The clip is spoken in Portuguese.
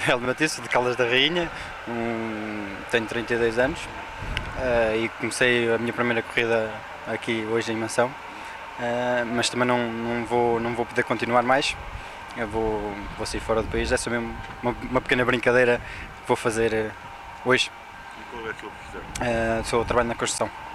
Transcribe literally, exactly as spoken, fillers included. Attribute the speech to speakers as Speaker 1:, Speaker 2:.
Speaker 1: Gabriel Matisse, de Caldas da Rainha, um, tenho trinta e dois anos uh, e comecei a minha primeira corrida aqui hoje em Mação, uh, mas também não, não, vou, não vou poder continuar mais, eu vou, vou sair fora do país, é só mesmo uma, uma pequena brincadeira que vou fazer uh, hoje.
Speaker 2: E qual é a tua profissão?
Speaker 1: Uh, sou, trabalho na construção.